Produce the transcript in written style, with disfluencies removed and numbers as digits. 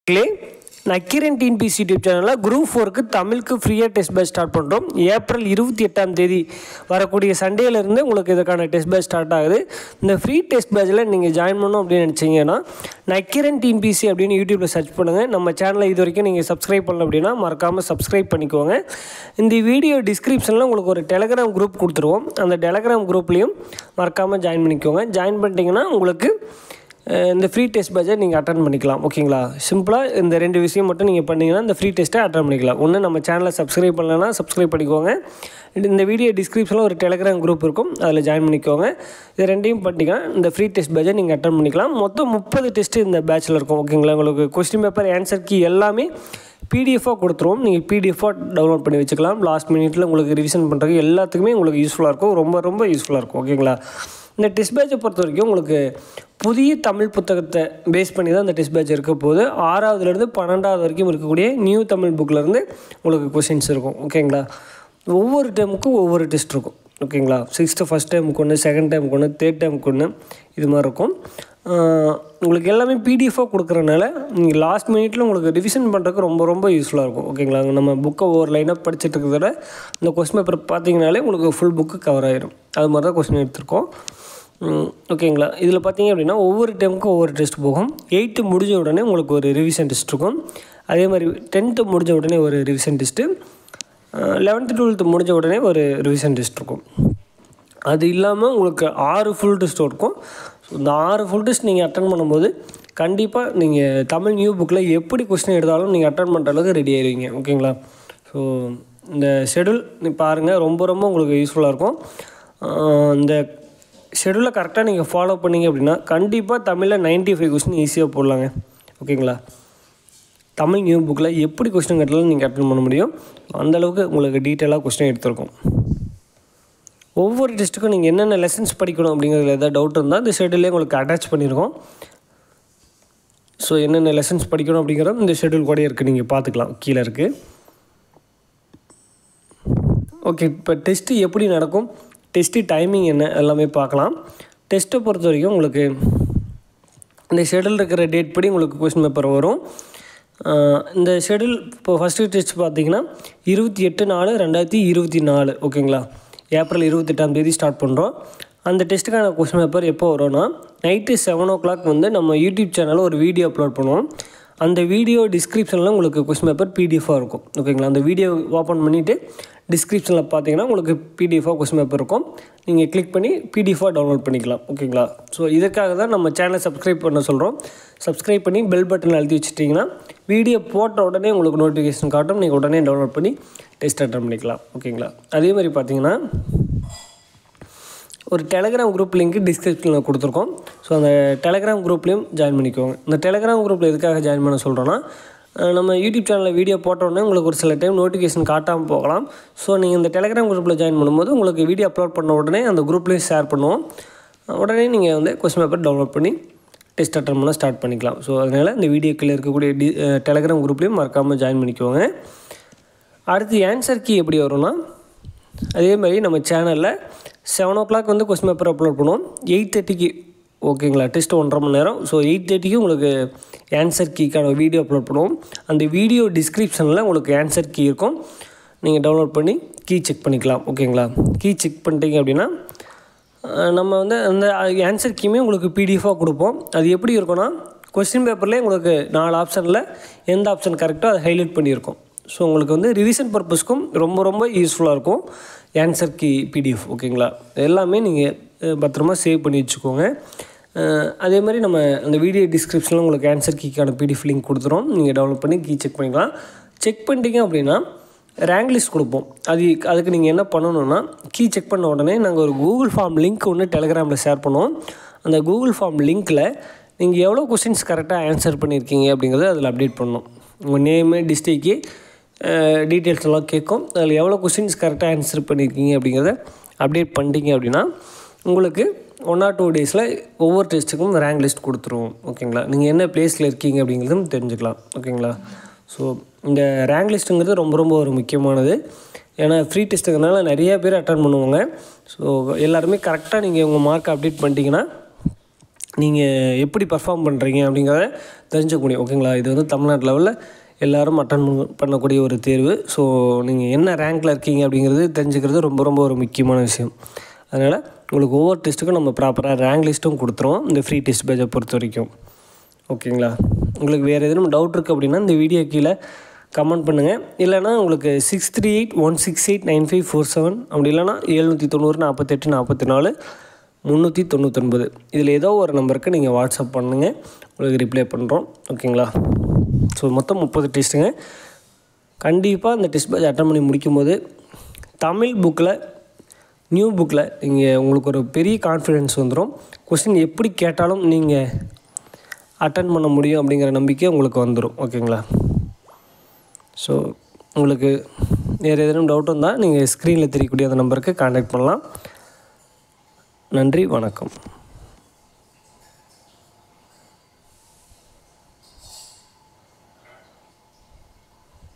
மக்களே, Nakkeeran TNPSC YouTube சேனலில் group 4க்கு தமிழுக்கு ஃப்ரீயாக டெஸ்ட் பேட்ச் ஸ்டார்ட் பண்ணுறோம். ஏப்ரல் 28ஆம் தேதி வரக்கூடிய சண்டேலேருந்து உங்களுக்கு இதுக்கான டெஸ்ட் பேட்ச் ஸ்டார்ட் ஆகுது. இந்த ஃப்ரீ டெஸ்ட் பேட்சில் நீங்கள் ஜாயின் பண்ணணும் அப்படின்னு நினச்சிங்கன்னா நக்கீரன் டிஎன்பிஎஸ்சி அப்படின்னு யூடியூப்பில் சர்ச் பண்ணுங்கள். நம்ம சேனலை இது வரைக்கும் நீங்கள் சப்ஸ்கிரைப் பண்ணல அப்படின்னா மறக்காமல் சப்ஸ்கிரைப் பண்ணிக்கோங்க. இந்த வீடியோ டிஸ்கிரிப்ஷனில் உங்களுக்கு ஒரு டெலகிராம் குரூப் கொடுத்துருவோம். அந்த டெலகிராம் குரூப்லேயும் மறக்காமல் ஜாயின் பண்ணிக்கோங்க. ஜாயின் பண்ணிட்டீங்கன்னா உங்களுக்கு இந்த ஃப்ரீ டெஸ்ட் பேட்சை நீங்கள் அட்டன் பண்ணிக்கலாம். ஓகேங்களா? சிம்பிளாக இந்த 2 விஷயம் மட்டும் நீங்கள் பண்ணிங்கன்னா இந்த ஃப்ரீ டெஸ்ட்டை அட்டன் பண்ணிக்கலாம். ஒன்று, நம்ம சேனலை சப்ஸ்கிரைப் பண்ணலன்னா சப்ஸ்கிரைப் பண்ணிக்கோங்க. இந்த வீடியோ டிஸ்கிரிப்ஷனில் ஒரு டெலகிராம் குரூப் இருக்கும், அதில் ஜாயின் பண்ணிக்கோங்க. இது 2யும் பண்ணிட்டீங்கன்னா இந்த ஃப்ரீ டெஸ்ட் பேட்சை நீங்கள் அட்டன் பண்ணிக்கலாம். மொத்தம் 30 டெஸ்ட்டு இந்த பேட்சில் இருக்கும். ஓகேங்களா? உங்களுக்கு கொஸ்டின் பேப்பர், ஆன்சர் கீ எல்லாமே பிடிஎஃபாக கொடுத்துருவோம். நீங்கள் பிடிஎஃபாக டவுன்லோட் பண்ணி வச்சுக்கலாம். லாஸ்ட் மினிட்டில் உங்களுக்கு ரிவிஷன் பண்ணுறதுக்கு எல்லாத்துக்குமே உங்களுக்கு யூஸ்ஃபுல்லாக இருக்கும். ரொம்ப யூஸ்ஃபுல்லாக இருக்கும். ஓகேங்களா? இந்த டெஸ்ட் பேட்சை பொறுத்த வரைக்கும் உங்களுக்கு புதிய தமிழ் புத்தகத்தை பேஸ் பண்ணி தான் இந்த டெஸ்ட் பேட்ச் இருக்க போது. 6வதுலேருந்து 12வது வரைக்கும் இருக்கக்கூடிய நியூ தமிழ் புக்கிலேருந்து உங்களுக்கு கொஷின்ஸ் இருக்கும். ஓகேங்களா? ஒவ்வொரு டேமுக்கும் ஒவ்வொரு டெஸ்ட் இருக்கும். ஓகேங்களா? 6th ஃபஸ்ட் டைமுக்கு ஒன்று, செகண்ட் டைமுக்கு ஒன்று, தேர்ட் டைமுக்கு ஒன்று, இது மாதிரி இருக்கும். உங்களுக்கு எல்லாமே பிடிஎஃபாக கொடுக்குறனால நீங்கள் லாஸ்ட் மினிட்ல உங்களுக்கு ரிவிஷன் பண்ணுறதுக்கு ரொம்ப யூஸ்ஃபுல்லாக இருக்கும். ஓகேங்களா? நம்ம புக்கை ஒவ்வொரு லைனாக படிச்சுட்டு இருக்கிறத இந்த கொஸ்டின் பேப்பர் பார்த்தீங்கனாலே உங்களுக்கு ஃபுல் புக்கு கவர் ஆகிடும். அது மாதிரி தான் கொஸ்டின் எடுத்திருக்கோம். ஓகேங்களா? இதில் பார்த்தீங்க அப்படின்னா ஒவ்வொரு டைமுக்கும் ஒவ்வொரு டெஸ்ட் போகும். 8th முடிஞ்ச உடனே உங்களுக்கு ஒரு ரிவிஷன் டெஸ்ட் இருக்கும். அதே மாதிரி 10th முடிஞ்ச உடனே ஒரு ரிவிஷன் டெஸ்ட்டு, 11th 12th முடிஞ்ச உடனே ஒரு ரிவிஷன் டெஸ்ட் இருக்கும். அது இல்லாமல் உங்களுக்கு 6 ஃபுல் டெஸ்ட் இருக்கும். ஸோ இந்த 6 ஃபுல் டெஸ்ட் நீங்கள் அட்டன் பண்ணும்போது கண்டிப்பாக நீங்கள் தமிழ் நியூ புக்கில் எப்படி கொஸ்டின் எடுத்தாலும் நீங்கள் அட்டன் பண்ணுற அளவுக்கு ரெடி ஆகிடுவீங்க. ஓகேங்களா? ஸோ இந்த ஷெடியூல் பாருங்கள், ரொம்ப உங்களுக்கு யூஸ்ஃபுல்லாக இருக்கும். இந்த ஷெடியூலை கரெக்டாக நீங்கள் ஃபாலோ பண்ணிங்க அப்படின்னா கண்டிப்பாக தமிழில் 95 கொஸ்டின் ஈஸியாக போடலாங்க. ஓகேங்களா? தமிழ் நியூ புக்கில் எப்படி கொஸ்டின் கேட்டாலும் நீங்கள் அட்டன் பண்ண முடியும். அந்தளவுக்கு உங்களுக்கு டீட்டெயிலாக கொஸ்டின் எடுத்திருக்கும். ஒவ்வொரு டெஸ்ட்டுக்கும் நீங்கள் என்னென்ன லெசன்ஸ் படிக்கணும் அப்படிங்கிறதுல ஏதாவது டவுட் இருந்தால் இந்த ஷெடியூலே உங்களுக்கு அட்டாச் பண்ணியிருக்கோம். ஸோ என்னென்ன லெசன்ஸ் படிக்கணும் அப்படிங்கிறது இந்த ஷெடியூல் கூட இருக்குது, நீங்கள் பார்த்துக்கலாம், கீழே இருக்குது. ஓகே, இப்போ டெஸ்ட்டு எப்படி நடக்கும், டெஸ்ட்டு டைமிங் என்ன எல்லாமே பார்க்கலாம். டெஸ்ட்டை பொறுத்த வரைக்கும் உங்களுக்கு இந்த ஷெடியூல் இருக்கிற டேட் படி உங்களுக்கு கொஸ்டின் பேப்பர் வரும். இந்த ஷெடியூல் இப்போ ஃபஸ்ட்டு டெஸ்ட் பார்த்தீங்கன்னா 28/4/2024. ஓகேங்களா? ஏப்ரல் 28ஆம் தேதி ஸ்டார்ட் பண்ணுறோம். அந்த டெஸ்ட்டுக்கான கொஸ்டின் பேப்பர் எப்போ வரும்னா நைட்டு 7 o'clock வந்து நம்ம யூடியூப் சேனலில் ஒரு வீடியோ அப்லோட் பண்ணுவோம். அந்த வீடியோ டிஸ்கிரிப்ஷனில் உங்களுக்கு கொஸ்டின் பேப்பர் பிடிஎஃபாக இருக்கும். ஓகேங்களா? அந்த வீடியோ ஓப்பன் பண்ணிவிட்டு டிஸ்கிரிப்ஷனில் பார்த்தீங்கன்னா உங்களுக்கு பிடிஎஃபாக கொஸ்டின் பேப்பர் இருக்கும். நீங்கள் கிளிக் பண்ணி பிடிஎஃபாக டவுன்லோட் பண்ணிக்கலாம். ஓகேங்களா? ஸோ இதுக்காக தான் நம்ம சேனலை சப்ஸ்கிரைப் பண்ண சொல்கிறோம். சப்ஸ்கிரைப் பண்ணி பெல் பட்டன் அழுத்தி வச்சுட்டிங்கன்னா வீடியோ போட்ட உடனே உங்களுக்கு நோட்டிஃபிகேஷன் காட்டும். நீங்கள் உடனே டவுன்லோட் பண்ணி டெஸ்ட் அட்டன் பண்ணிக்கலாம். ஓகேங்களா? அதே மாதிரி பார்த்தீங்கன்னா ஒரு டெலகிராம் குரூப் லிங்க் டிஸ்கிரிப்ஷனில் கொடுத்துருக்கோம். ஸோ அந்த டெலகிராம் குரூப்லேயும் ஜாயின் பண்ணிக்கோங்க. இந்த டெலகிராம் குரூப்பில் எதுக்காக ஜாயின் பண்ண சொல்கிறோன்னா நம்ம யூடியூப் சேனலில் வீடியோ போட்டோடனே உங்களுக்கு ஒரு சில டைம் நோட்டிஃபிகேஷன் காட்டாமல் போகலாம். ஸோ நீங்கள் இந்த டெலகிராம் குரூப்பில் ஜாயின் பண்ணும்போது உங்களுக்கு வீடியோ அப்லோட் பண்ண உடனே அந்த குரூப்லேயும் ஷேர் பண்ணுவோம். உடனே நீங்கள் வந்து கொஸ்டின் பேப்பர் டவுன்லோட் பண்ணி டெஸ்ட் அட்டன் பண்ண ஸ்டார்ட் பண்ணிக்கலாம். ஸோ அதனால் இந்த வீடியோக்கில் இருக்கக்கூடிய டெலகிராம் குரூப்லேயும் மறக்காமல் ஜாயின் பண்ணிக்கோங்க. அடுத்து ஆன்சர் கீ எப்படி வரும்னா அதே மாதிரி நம்ம சேனலில் 7 o'clock வந்து கொஸ்டின் பேப்பர் அப்லோட் பண்ணுவோம். 8:30க்கு ஓகேங்களா? டெஸ்ட் 1.5 மணி நேரம். ஸோ 8:30க்கு உங்களுக்கு ஆன்சர் கீக்கான வீடியோ அப்லோட் பண்ணுவோம். அந்த வீடியோ டிஸ்கிரிப்ஷனில் உங்களுக்கு ஆன்சர் கீ இருக்கும். நீங்கள் டவுன்லோட் பண்ணி கீ செக் பண்ணிக்கலாம். ஓகேங்களா? கீ செக் பண்ணிட்டீங்க அப்படின்னா நம்ம வந்து அந்த ஆன்சர் கீமே உங்களுக்கு பிடிஎஃபாக கொடுப்போம். அது எப்படி இருக்கும்னா கொஸ்டின் பேப்பர்லேயே உங்களுக்கு 4 ஆப்ஷனில் எந்த ஆப்ஷன் கரெக்டோ அதை ஹைலைட் பண்ணியிருக்கோம். ஸோ உங்களுக்கு வந்து ரிவிஷன் பர்பஸ்க்கும் ரொம்ப யூஸ்ஃபுல்லாக இருக்கும் ஆன்சர் கீ பிடிஎஃப். ஓகேங்களா? எல்லாமே நீங்கள் பத்திரமா சேவ் பண்ணி வச்சுக்கோங்க. அதே மாதிரி நம்ம அந்த வீடியோ டிஸ்கிரிப்ஷனில் உங்களுக்கு ஆன்சர் கீக்கான பிடிஎஃப் லிங்க் கொடுத்துரும். நீங்கள் டவுன்லோட் பண்ணி கீ செக் பண்ணிக்கலாம். செக் பண்ணிட்டீங்க அப்படின்னா ரேங்க் லிஸ்ட் கொடுப்போம். அதுக்கு நீங்கள் என்ன பண்ணணுன்னா கீ செக் பண்ண உடனே நாங்கள் ஒரு கூகுள் ஃபார்ம் லிங்க் ஒன்று டெலகிராமில் ஷேர் பண்ணுவோம். அந்த கூகுள் ஃபார்ம் லிங்க்கில் நீங்கள் எவ்வளோ கொஸ்டின்ஸ் கரெக்டாக ஆன்சர் பண்ணியிருக்கீங்க அப்படிங்கிறத அதில் அப்டேட் பண்ணணும். உங்கள் நேமு, டிஸ்ட்ரிக்கு, டீட்டெயில்ஸ் எல்லாம் கேட்கும். அதில் எவ்வளோ கொஸ்டின்ஸ் கரெக்டாக ஆன்சர் பண்ணியிருக்கீங்க அப்படிங்கிறத அப்டேட் பண்ணிட்டீங்க அப்படின்னா உங்களுக்கு 1 or 2 daysல ஒவ்வொரு டெஸ்ட்டுக்கும் ரேங்க் லிஸ்ட் கொடுத்துருவோம். ஓகேங்களா? நீங்கள் என்ன ப்ளேஸில் இருக்கீங்க அப்படிங்கிறதும் தெரிஞ்சுக்கலாம். ஓகேங்களா? ஸோ இந்த ரேங்க் லிஸ்ட்டுங்கிறது ரொம்ப ஒரு முக்கியமானது. ஏன்னா ஃப்ரீ டெஸ்ட்டுங்கிறதுனால நிறைய பேர் அட்டன் பண்ணுவாங்க. ஸோ எல்லாருமே கரெக்டாக நீங்கள் உங்கள் மார்க்கை அப்டேட் பண்ணிட்டீங்கன்னா நீங்கள் எப்படி பர்ஃபார்ம் பண்ணுறீங்க அப்படிங்கிறத தெரிஞ்சுக்க முடியும். ஓகேங்களா? இது வந்து தமிழ்நாட்டு லெவலில் எல்லோரும் அட்டன் பண்ணக்கூடிய ஒரு தேர்வு. ஸோ நீங்கள் என்ன ரேங்க்கில் இருக்கீங்க அப்படிங்கிறது தெரிஞ்சுக்கிறது ரொம்ப ரொம்ப ஒரு முக்கியமான விஷயம். அதனால் உங்களுக்கு ஒவ்வொரு டெஸ்ட்டுக்கும் நம்ம ப்ராப்பராக ரேங்க் லிஸ்ட்டும் கொடுத்துருவோம் இந்த ஃப்ரீ டெஸ்ட் பேட்சை பொறுத்த வரைக்கும். ஓகேங்களா? உங்களுக்கு வேறு எதுவும் டவுட் இருக்குது அப்படின்னா இந்த வீடியோ கீழே கமெண்ட் பண்ணுங்கள். இல்லைனா உங்களுக்கு 6381689547 அப்படி இல்லைனா 790 48 44 399 இதில் ஏதோ ஒரு நம்பருக்கு நீங்கள் வாட்ஸ்அப் பண்ணுங்கள், உங்களுக்கு ரிப்ளை பண்ணுறோம். ஓகேங்களா? ஸோ மொத்தம் 30 டெஸ்ட்டுங்க. கண்டிப்பாக இந்த டெஸ்ட் பேட்ச் அட்டன் பண்ணி முடிக்கும்போது தமிழ் புக்கில் நியூ புக்கில் நீங்கள் உங்களுக்கு ஒரு பெரிய கான்ஃபிடென்ஸ் வந்துடும். கொஸ்டின் எப்படி கேட்டாலும் நீங்கள் அட்டன் பண்ண முடியும் அப்படிங்கிற நம்பிக்கை உங்களுக்கு வந்துடும். ஓகேங்களா? ஸோ உங்களுக்கு வேறு எதுவும் டவுட் இருந்தால் நீங்கள் ஸ்க்ரீனில் தெரியக்கூடிய அந்த நம்பருக்கு கான்டாக்ட் பண்ணலாம். நன்றி, வணக்கம்.